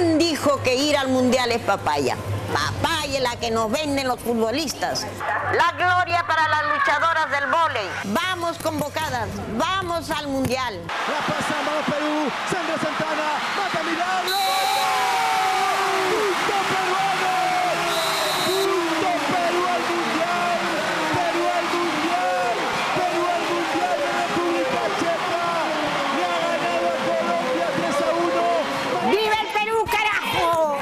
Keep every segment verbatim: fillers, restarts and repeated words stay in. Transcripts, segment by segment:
¿Quién dijo que ir al Mundial es papaya? Papaya es la que nos venden los futbolistas. La gloria para las luchadoras del vóley. Vamos convocadas, vamos al Mundial. La pasan, vamos Perú, Sandra Santana, mata Milagro. ¡Punto peruano! ¡Punto Perú al Mundial! ¡Perú al Mundial! ¡Perú al Mundial de República Checa! ¡Le ha ganado a Colombia tres a uno! ¡Viva el Perú, carajo!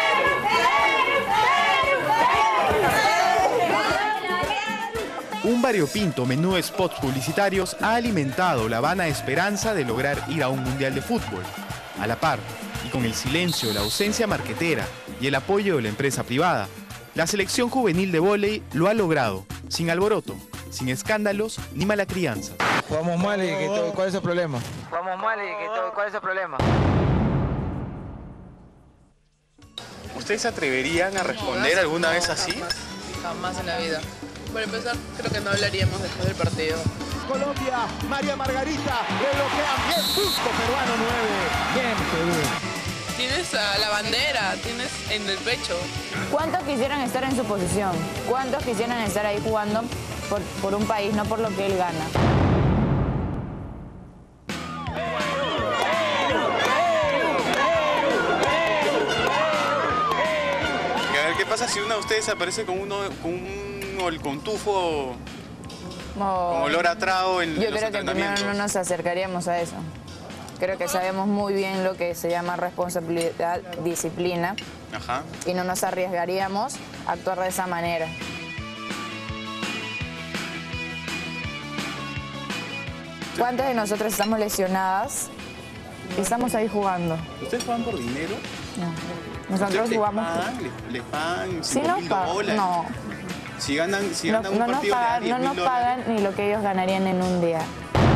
Un variopinto menú de spots publicitarios ha alimentado la vana esperanza de lograr ir a un mundial de fútbol. A la par, y con el silencio, la ausencia marquetera y el apoyo de la empresa privada, la selección juvenil de vóley lo ha logrado, sin alboroto, sin escándalos ni mala crianza. Jugamos mal y que todo, ¿cuál es el problema? Jugamos mal y que todo, ¿cuál es el problema? ¿Ustedes se atreverían a responder alguna vez así? Jamás en la vida. Para empezar, creo que no hablaríamos después del partido. Colombia, María Margarita, le bloquean bien, punto peruano nueve. Bien, Perú. Tienes a la bandera, tienes en el pecho. ¿Cuántos quisieran estar en su posición? ¿Cuántos quisieran estar ahí jugando por, por un país, no por lo que él gana? Y a ver, ¿qué pasa si una de ustedes aparece con uno con un con tufo, No, con olor a trago en yo los creo que primero entrenamientos? no nos acercaríamos a eso. Creo que sabemos muy bien lo que se llama responsabilidad, disciplina. Ajá. Y no nos arriesgaríamos a actuar de esa manera. ¿Cuántas de nosotros estamos lesionadas y estamos ahí jugando? ¿Ustedes juegan por dinero? No. Nosotros ¿Les jugamos... pagan? ¿Les, les pagan Si cinco nos mil pagan, dólares? no. Si ganan, si No, ganan un no nos partido pagan, de no diez nos mil pagan ni lo que ellos ganarían en un día.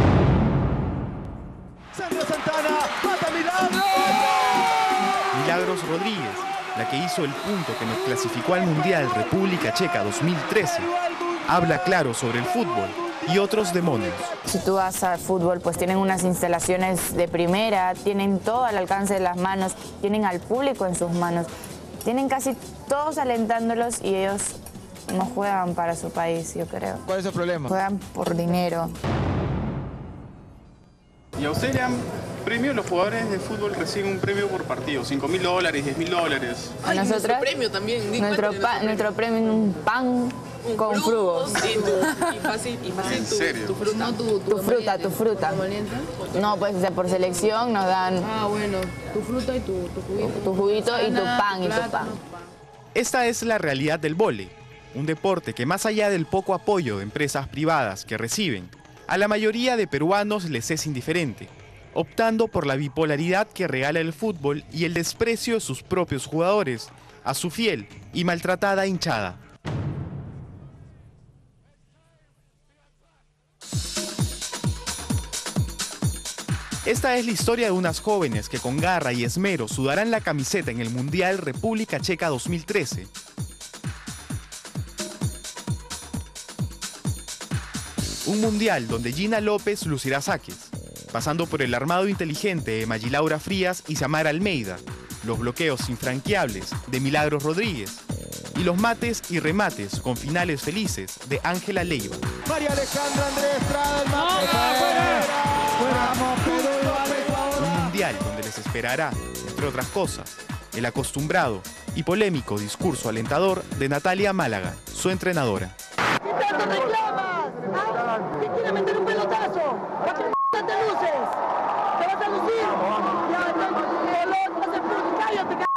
Sandra Santana, mata Milagro. Milagros Rodríguez, la que hizo el punto que nos clasificó al Mundial República Checa dos mil trece, habla claro sobre el fútbol y otros demonios. Si tú vas al fútbol, pues tienen unas instalaciones de primera, tienen todo al alcance de las manos, tienen al público en sus manos, tienen casi todos alentándolos y ellos no juegan para su país, yo creo. ¿Cuál es el problema? Juegan por dinero. ¿Y a usted le dan premio? Los jugadores de fútbol reciben un premio por partido, cinco mil dólares, diez mil dólares. A nosotros, nuestro premio también. di nuestro, cuenta de pa, nuestro premio es un pan Un con frugos frugos. Y, tu, y fácil, y fácil ¿En tu, serio? tu fruta. No, tu, Tu fruta, tu fruta. No, pues o sea, por selección nos dan Ah, bueno, tu fruta y tu, tu juguito. tu juguito y tu pan y tu pan. Plátano. Esta es la realidad del vóley, un deporte que más allá del poco apoyo de empresas privadas que reciben, a la mayoría de peruanos les es indiferente, optando por la bipolaridad que regala el fútbol y el desprecio de sus propios jugadores, a su fiel y maltratada hinchada. Esta es la historia de unas jóvenes que con garra y esmero sudarán la camiseta en el Mundial República Checa dos mil trece. Un mundial donde Gina López lucirá saques, pasando por el armado inteligente de Magilaura Frías y Samara Almeida, los bloqueos infranqueables de Milagros Rodríguez y los mates y remates con finales felices de Ángela Leiva. María Alejandra Andrés Estrada, el mate. Fuera. Vamos, Perú. Un mundial donde les esperará, entre otras cosas, el acostumbrado y polémico discurso alentador de Natalia Málaga, su entrenadora. ¿Qué tanto reclamas? ¿Ah? ¿Te quieres meter un pelotazo? ¿Por qué m*** te luces? ¿Te vas a lucir? Ya, no, no, no se puede, cállate, c***.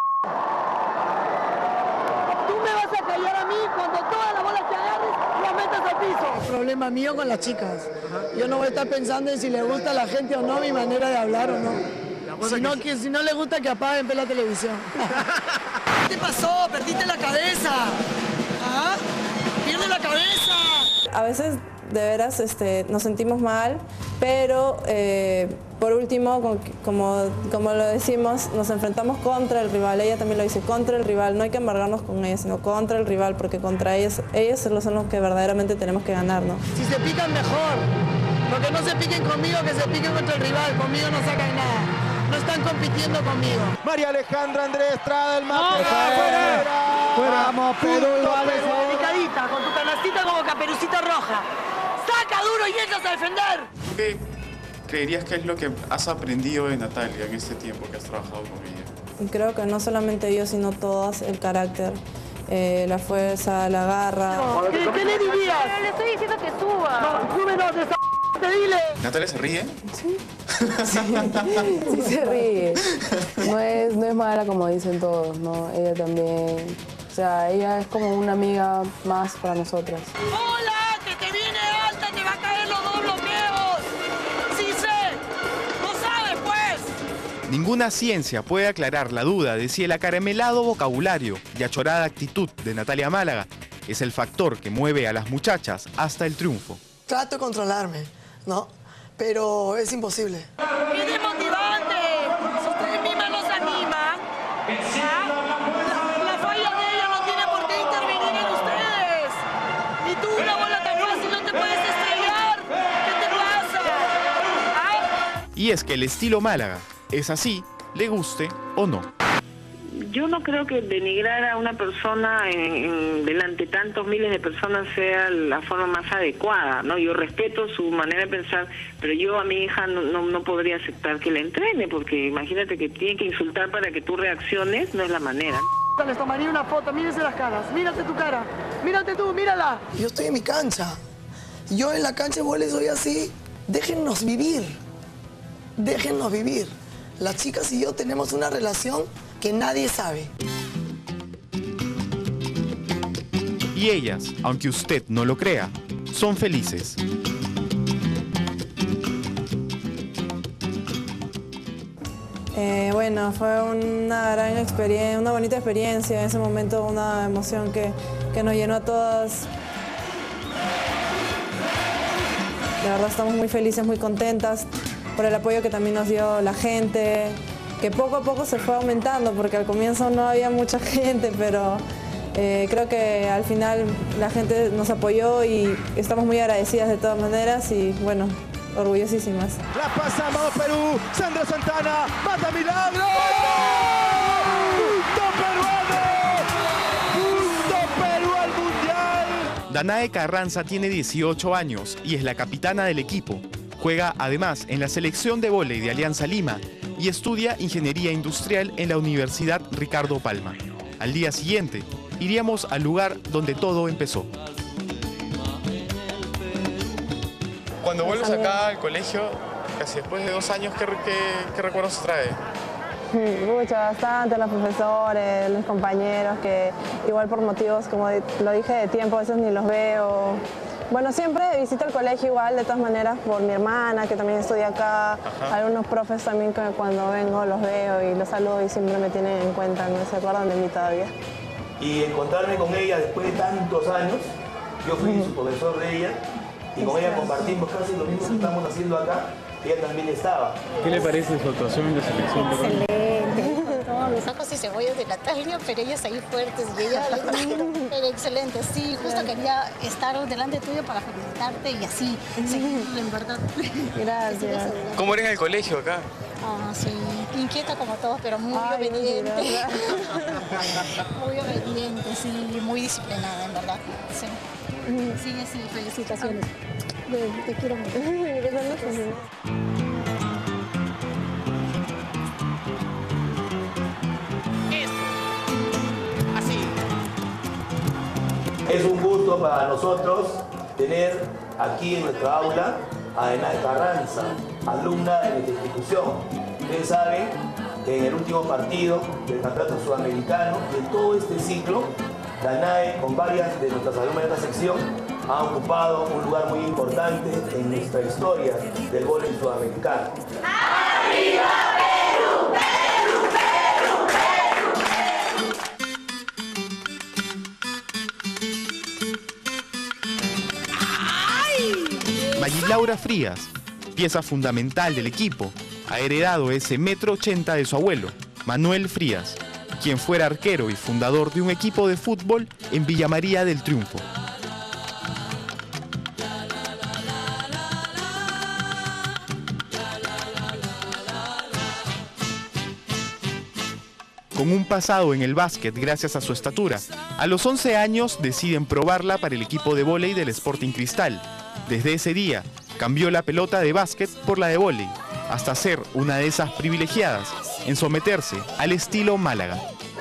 Tú me vas a callar a mí cuando todas las bolas que agarres las metas al piso. Problema mío con las chicas. Yo no voy a estar pensando en si le gusta a la gente o no mi manera de hablar o no. Si no, que, si no le gusta que apaguen la televisión. ¿Qué te pasó? Perdiste la cabeza. ¿Ah? ¡Pierde la cabeza! A veces, de veras, este, nos sentimos mal, pero eh, por último, como, como, como lo decimos, nos enfrentamos contra el rival. Ella también lo dice, contra el rival. No hay que embargarnos con ella, sino contra el rival, porque contra ellos, ellos son los que verdaderamente tenemos que ganar, ¿no? Si se pican, mejor. Porque no se piquen conmigo, que se piquen contra el rival. Conmigo no sacan nada. no están compitiendo conmigo. María Alejandra Andrés Estrada, el mate. ¡No! ¡Fuera! Vamos, Perú, Punto, vale, Perú. dedicadita, con tu canastita como Caperucita Roja. ¡Saca duro y entras a defender! ¿Qué creerías que es lo que has aprendido de Natalia en este tiempo que has trabajado con ella? Y creo que no solamente yo, sino todas, el carácter, eh, la fuerza, la garra. ¿Qué, ¿Qué le dirías? Le estoy diciendo que suba. No, súbenos de esa p***, dile. ¿Natalia se ríe? Sí. Sí, sí se ríe. No es, no es mala como dicen todos, ¿no? Ella también, o sea, ella es como una amiga más para nosotras. ¡Hola! ¡Que te viene alta! ¡Te va a caer los dos bloqueos! ¡Sí sé! ¡No sabes, pues! Ninguna ciencia puede aclarar la duda de si el acaramelado vocabulario y achorada actitud de Natalia Málaga es el factor que mueve a las muchachas hasta el triunfo. Trato de controlarme, ¿no? Pero es imposible. ¡Es desmotivante! Si ustedes mismas los animan, ¿ah? la, la falla de ella no tiene por qué intervenir en ustedes. Y tú, una bola tan fácil, no te puedes estrellar. ¿Qué te pasa? ¿Ah? Y es que el estilo Málaga es así, le guste o no. Yo no creo que denigrar a una persona en, en, delante de tantos miles de personas sea la forma más adecuada, ¿no? Yo respeto su manera de pensar, pero yo a mi hija no, no, no podría aceptar que la entrene, porque imagínate que tiene que insultar para que tú reacciones, no es la manera. Les tomaría una foto, mírense las caras, mírate tu cara, mírate tú, mírala. Yo estoy en mi cancha, yo en la cancha de vóley soy así, déjennos vivir, déjennos vivir. Las chicas y yo tenemos una relación que nadie sabe. Y ellas, aunque usted no lo crea, son felices. Eh, bueno, fue una gran experiencia, una bonita experiencia, en ese momento una emoción que, que nos llenó a todas. De verdad estamos muy felices, muy contentas por el apoyo que también nos dio la gente, que poco a poco se fue aumentando, porque al comienzo no había mucha gente, pero eh, creo que al final la gente nos apoyó y estamos muy agradecidas de todas maneras y bueno, orgullosísimas. La pasamos Perú, Sandra Santana, mata milagro. ¡Punto peruano! ¡Punto Perú al Mundial! Danae Carranza tiene dieciocho años y es la capitana del equipo. Juega además en la selección de vóley de Alianza Lima y estudia Ingeniería Industrial en la Universidad Ricardo Palma. Al día siguiente, iríamos al lugar donde todo empezó. Cuando vuelves acá al colegio, casi después de dos años, ¿qué, qué, qué recuerdos trae? Mucho, bastante, los profesores, los compañeros, que igual por motivos, como lo dije, de tiempo, a veces ni los veo. Bueno, siempre visito el colegio igual, de todas maneras, por mi hermana, que también estudia acá. Ajá. Algunos profes también que cuando vengo los veo y los saludo y siempre me tienen en cuenta, no se acuerdan de mí todavía. Y encontrarme con ella después de tantos años, yo fui uh-huh. su profesor de ella, y con ella compartimos casi lo mismo que estamos haciendo acá, ella también estaba. ¿Qué le parece su actuación en la selección? Excelente. No, los ajos y cebollas de Natalia, pero ellas ahí fuertes y ella pero excelente. Sí, justo quería estar delante tuyo para felicitarte y así seguirlo, en verdad. Gracias. ¿Cómo eres en el colegio acá? Ah, sí, inquieta como todos, pero muy Ay, obediente. Muy obediente, sí, muy disciplinada, en verdad. Sí, sí, sí, felicitaciones. Te, te quiero mucho. Es un gusto para nosotros tener aquí en nuestra aula a Danae Carranza, alumna de nuestra institución. Ustedes saben que en el último partido del Campeonato Sudamericano, de todo este ciclo, Danae, con varias de nuestras alumnas de esta sección, ha ocupado un lugar muy importante en nuestra historia del vóley sudamericano. ¡Arriba Perú, Perú, Perú, Perú! Magilaura Frías, pieza fundamental del equipo, ha heredado ese metro ochenta de su abuelo, Manuel Frías, quien fuera arquero y fundador de un equipo de fútbol en Villa María del Triunfo. Con un pasado en el básquet gracias a su estatura, a los once años deciden probarla para el equipo de vóley del Sporting Cristal. Desde ese día, cambió la pelota de básquet por la de vóley, hasta ser una de esas privilegiadas en someterse al estilo Málaga.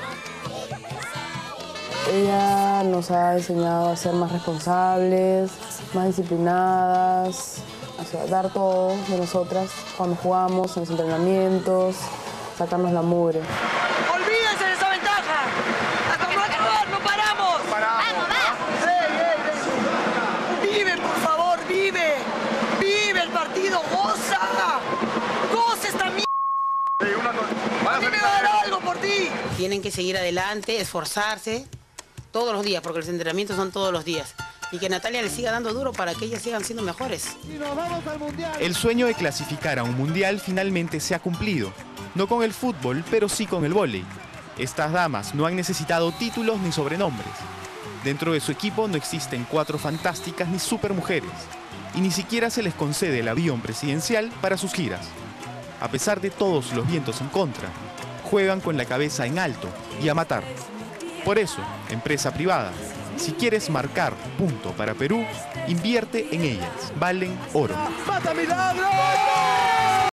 Ella nos ha enseñado a ser más responsables, más disciplinadas, o sea, dar todo de nosotras cuando jugamos, en los entrenamientos, sacarnos la mugre. ¡Olvídense de esa ventaja! ¡Hasta no acabar, no paramos! ¡Vamos, vamos! ¡Ey, ey! ¡Vive, por favor, vive! ¡Vive el partido! ¡Goza! ¡Goza esta mierda! ¡A mí me va a dar algo por ti! Tienen que seguir adelante, esforzarse todos los días, porque los entrenamientos son todos los días. Y que Natalia le siga dando duro para que ellas sigan siendo mejores. El sueño de clasificar a un mundial finalmente se ha cumplido. No con el fútbol, pero sí con el vóley. Estas damas no han necesitado títulos ni sobrenombres. Dentro de su equipo no existen cuatro fantásticas ni supermujeres. Y ni siquiera se les concede el avión presidencial para sus giras. A pesar de todos los vientos en contra, juegan con la cabeza en alto y a matar. Por eso, empresa privada, si quieres marcar punto para Perú, invierte en ellas. Valen oro. ¡Mata Milagro!